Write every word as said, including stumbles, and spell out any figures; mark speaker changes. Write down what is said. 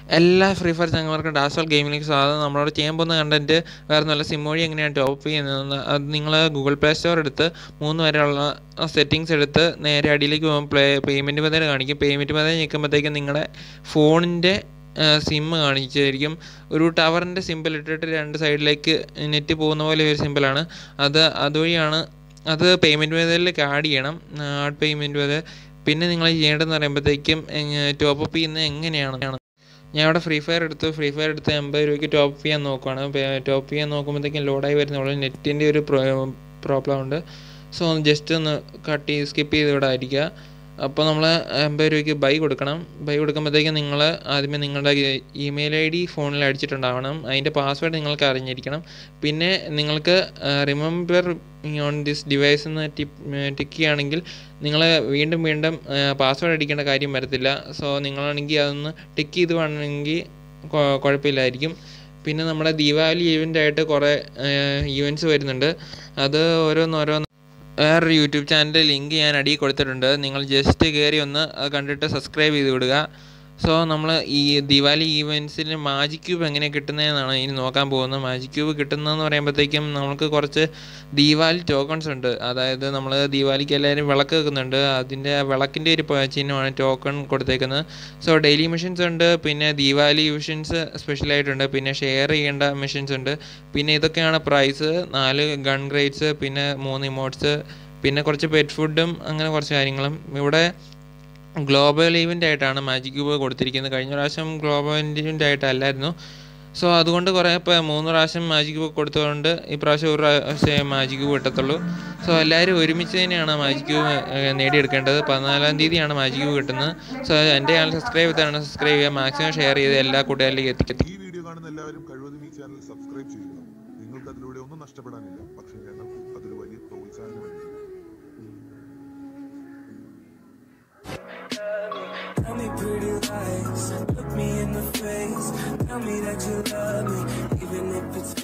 Speaker 1: എല്ലാ free fire ചങ്ങന്മാർക്കും ഡാസ്വൽ ഗെയിമിലേക്ക് സ്വാഗതം. നമ്മളോട് ചെയ്യാൻ പോകുന്ന കണ്ടന്റ് വേറെ നല്ല സിം വഴി എങ്ങനെയാണ് ടോപ്പ് ചെയ്യുന്നത്. അത് നിങ്ങൾ ഗൂഗിൾ പ്ലേ സ്റ്റോർ എടുത്ത് മൂന്ന് വരെയുള്ള സെറ്റിങ്സ് എടുത്ത് നേരെ അടിയിലേക്ക് പോകുമ്പോൾ പ്ലേ പേയ്മെൻറ്റ് മെത്തേഡ് കാണിക്കും. പേയ്മെൻറ്റ് മെത്തേഡ് ഞെക്കുമ്പോഴത്തേക്കും നിങ്ങളുടെ ഫോണിൻ്റെ സിം കാണിച്ചായിരിക്കും. ഒരു ടവറിൻ്റെ സിമ്പിൾ ഇട്ടിട്ട് രണ്ട് സൈഡിലേക്ക് നെറ്റ് പോകുന്ന പോലെ ഒരു സിമ്പിളാണ് അത്. അതുവഴിയാണ് അത് പേയ്മെൻറ്റ് മെത്തേഡിലേക്ക് ആഡ് ചെയ്യണം, ആഡ് പേയ്മെൻറ്റ് മെത്തേഡ്. പിന്നെ നിങ്ങൾ ചെയ്യേണ്ടതെന്ന് പറയുമ്പോഴത്തേക്കും ടോപ്പ് അപ്പ് ചെയ്യുന്നത് എങ്ങനെയാണ്. ഞാൻ ഇവിടെ ഫ്രീ ഫയർ എടുത്തു ഫ്രീ ഫയർ എടുത്ത് എൺപത് രൂപയ്ക്ക് ടോപ്പ് ചെയ്യാൻ നോക്കുവാണ്. ടോപ്പ് ചെയ്യാൻ നോക്കുമ്പോഴത്തേക്കും ലോഡായി വരുന്നുള്ളൂ. നെറ്റിൻ്റെ ഒരു പ്രോബ്ലം ഉണ്ട്. സോ ജസ്റ്റ് ഒന്ന് കട്ട് ചെയ്ത് സ്കിപ്പ് ചെയ്ത് ഇവിടെ ആയിരിക്കുക. അപ്പോൾ നമ്മൾ എൺപത് രൂപയ്ക്ക് ബൈ കൊടുക്കണം. ബൈ കൊടുക്കുമ്പോഴത്തേക്കും നിങ്ങൾ ആദ്യമേ നിങ്ങളുടെ ഇമെയിൽ ഐ ഡി ഫോണിൽ അടിച്ചിട്ടുണ്ടാവണം. അതിൻ്റെ പാസ്വേഡ് നിങ്ങൾക്ക് അറിഞ്ഞിരിക്കണം. പിന്നെ നിങ്ങൾക്ക് റിമെമ്പർ ഓൺ ദിസ് ഡിവൈസ് എന്ന് ടിക്ക് ചെയ്യുകയാണെങ്കിൽ നിങ്ങൾ വീണ്ടും വീണ്ടും പാസ്വേഡ് അടിക്കേണ്ട കാര്യം വരത്തില്ല. സോ നിങ്ങളാണെങ്കിൽ അതൊന്ന് ടിക്ക് ചെയ്ത് വേണമെങ്കിൽ കുഴപ്പമില്ലായിരിക്കും. പിന്നെ നമ്മുടെ ദീപാവലി ഈവൻ്റായിട്ട് കുറേ ഈവൻറ്റ്സ് വരുന്നുണ്ട്. അത് ഓരോന്നോരോന്ന് വേറൊരു യൂട്യൂബ് ചാനലിൻ്റെ ലിങ്ക് ഞാൻ അടിയിൽ കൊടുത്തിട്ടുണ്ട്. നിങ്ങൾ ജസ്റ്റ് കയറി ഒന്ന് അത് കണ്ടിട്ട് സബ്സ്ക്രൈബ് ചെയ്ത് വിടുക. സോ നമ്മൾ ഈ ദിവാലി ഈവൻറ്റ്സിൽ മാജിക് ക്യൂബ് എങ്ങനെ കിട്ടുന്നതെന്നാണ് ഇനി നോക്കാൻ പോകുന്നത്. മാജിക് ക്യൂബ് കിട്ടുന്നതെന്ന് പറയുമ്പോഴത്തേക്കും നമുക്ക് കുറച്ച് ദീപാവലി ടോക്കൺസ് ഉണ്ട്. അതായത് നമ്മൾ ദീപാവലിക്ക് എല്ലാവരും വിളക്ക് വെക്കുന്നുണ്ട്. അതിൻ്റെ വിളക്കിൻ്റെ ഒരു ചിഹ്നമാണ് ടോക്കൺ കൊടുത്തേക്കുന്നത്. സോ ഡെയിലി മിഷൻസ് ഉണ്ട്, പിന്നെ ദീപാവലി മിഷൻസ് സ്പെഷ്യലായിട്ടുണ്ട്, പിന്നെ ഷെയർ ചെയ്യേണ്ട മിഷൻസ് ഉണ്ട്. പിന്നെ ഇതൊക്കെയാണ് പ്രൈസ്. നാല് ഗൺ ഗ്രേഡ്സ്, പിന്നെ മൂന്ന് ഇമോട്ട്സ്, പിന്നെ കുറച്ച് പെറ്റ് ഫുഡും അങ്ങനെ കുറച്ച് കാര്യങ്ങളും. ഇവിടെ ഗ്ലോബൽ ഈവൻ്റ് ആയിട്ടാണ് മാജിക് ക്യൂബ് കൊടുത്തിരിക്കുന്നത്. കഴിഞ്ഞ പ്രാവശ്യം ഗ്ലോബൽ ഈവൻ്റ് ആയിട്ടല്ലായിരുന്നു. സോ അതുകൊണ്ട് കുറേ ഇപ്പോൾ മൂന്ന് പ്രാവശ്യം മാജിക് ക്യൂബ് കൊടുത്തതുകൊണ്ട് ഈ പ്രാവശ്യം ഒരു പ്രാവശ്യം മാജിക് ക്യൂബ് കിട്ടത്തുള്ളൂ. സോ എല്ലാവരും ഒരുമിച്ച് തന്നെയാണ് മാജിക് ക്യൂബ് നേടിയെടുക്കേണ്ടത്. പതിനാലാം തീയതിയാണ് മാജിക് ക്യൂബ് കിട്ടുന്നത്. സോ എൻ്റെ ചാനൽ സബ്സ്ക്രൈബ് ചെയ്താണ് സബ്സ്ക്രൈബ് ചെയ്യുക, മാക്സിമം ഷെയർ ചെയ്ത് എല്ലാ കൂട്ടുകാരിലേക്ക് എത്തിക്കും.
Speaker 2: ഈ വീഡിയോ കാണുന്ന എല്ലാവരും കഴിവതും ഈ ചാനൽ സബ്സ്ക്രൈബ് ചെയ്യുക. നിങ്ങൾക്ക് അതിലൂടെ ഒന്നും നഷ്ടപ്പെടാനില്ല, പക്ഷേ ഞങ്ങൾക്ക് അതൊരു വലിയ പ്രോത്സാഹനമായിരിക്കും.
Speaker 3: Tell me pretty lies, look me in the face, tell me that you love me, even if it's